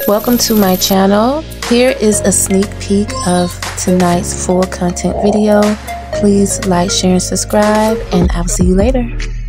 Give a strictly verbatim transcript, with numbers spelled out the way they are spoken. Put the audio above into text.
welcome to my channel. Here is a sneak peek of tonight's full content video. Please like, share, and subscribe, and I'll see you later.